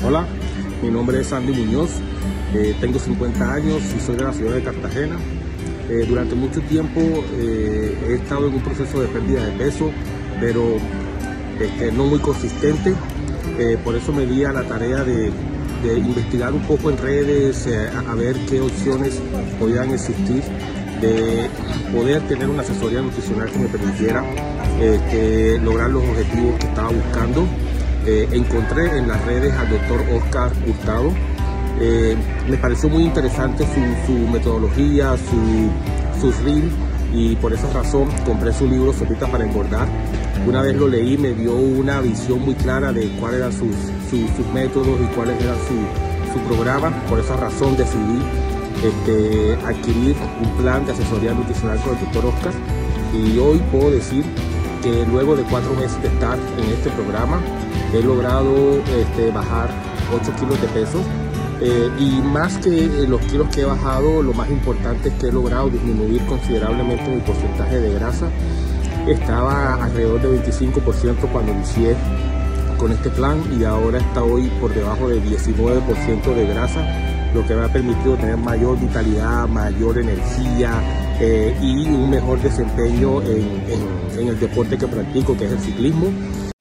Hola, mi nombre es Andy Muñoz, tengo 50 años y soy de la ciudad de Cartagena. Durante mucho tiempo he estado en un proceso de pérdida de peso, pero no muy consistente. Por eso me di a la tarea de investigar un poco en redes, a ver qué opciones podían existir, de poder tener una asesoría nutricional que me permitiera lograr los objetivos que estaba buscando. Encontré en las redes al doctor Oscar Hurtado. Me pareció muy interesante su metodología, sus reels, y por esa razón compré su libro Sopita para Engordar. Una vez lo leí, me dio una visión muy clara de cuáles eran sus métodos y cuáles eran su programa. Por esa razón decidí adquirir un plan de asesoría nutricional con el doctor Oscar, y hoy puedo decir que luego de 4 meses de estar en este programa he logrado bajar 8 kilos de peso, y más que los kilos que he bajado, lo más importante es que he logrado disminuir considerablemente mi porcentaje de grasa. Estaba alrededor de 25% cuando inicié con este plan, y ahora estoy por debajo del 19% de grasa, lo que me ha permitido tener mayor vitalidad, mayor energía y un mejor desempeño en el deporte que practico, que es el ciclismo.